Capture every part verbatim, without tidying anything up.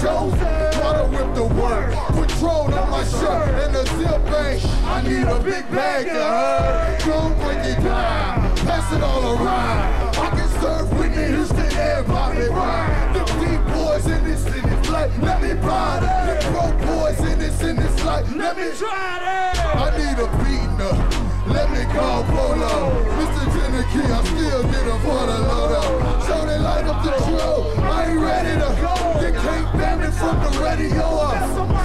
chosen. Gotta whip the work, Patrol on my shirt and a zip bag. I need a big bag to her. Don't break it down, pass it all around. I can serve Whitney Houston, everybody ride. The deep boys in this in this life, let me ride it. The pro boys in this in this life, let me try it. I need a beating up, let me call Polo. Mister Tennessee, I still get a for the load up. So they light up the drill, I ain't ready to go. You can't ban me from the radio up.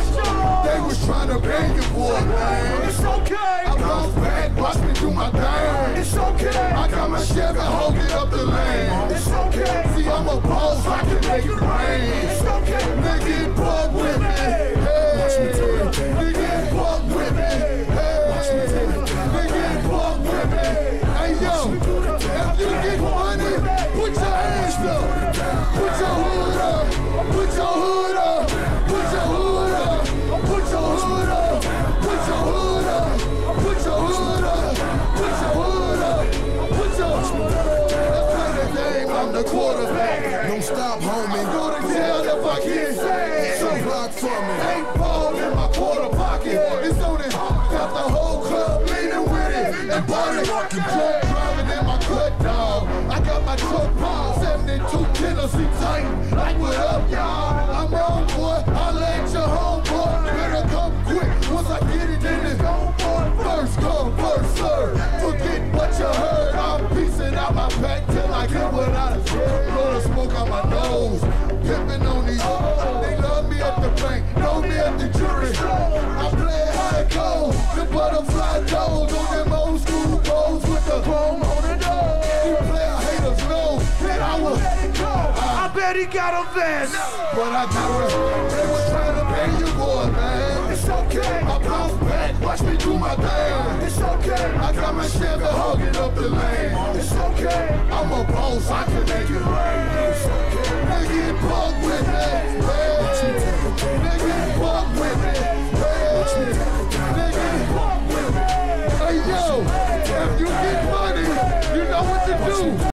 They was trying to bang you, boy, man. It's okay. I bounce back, watch me do my thing. It's okay. I got my Chevy holding up the lane. It's okay. See, I'm a boss, I can make it rain. It's okay. Nigga, bug with me. Hey. Watch me do it. Nigga, bug with me. Hey. Watch me do it. Nigga, bug with me. Hey, yo, after you get money, put your hands up. Put your hood up. Put your hood up. Put your hood up. Put your hood up. Put your hood up. Put your hood up. Put your hood up. Put your hood up. Let's play the game. I'm the quarterback. Don't stop, homie. Go to jail if I can't say. Some block for me. Eight ball in my quarter pocket. It's on it. Got the whole club leaning with it. And body walking drunk driving in my cut dog. I got my truck pound. seventy-two Tennessee Titan. Like what up, y'all? I'm on, boy. I'll let your homeboy. Better come quick once I get it in it. First come, first serve. Forget what you heard. I'm piecing out my pack till I get what I deserve. Blow the smoke out my nose. Pimping on these. They love me at the bank. Know me at the jury. I play it how it goes. The butterfly toes on them old school bows with the chrome on the nose. You player haters know that I will let it go. I bet he got a vest. But I got it. They was trying to pay you, boy, man. It's okay. I bounce back. Watch me do my thing. It's okay. I got my Chevy hugging up the lane. It's okay. I'm a boss. I can make it rain. It's okay. Nigga, bug with me.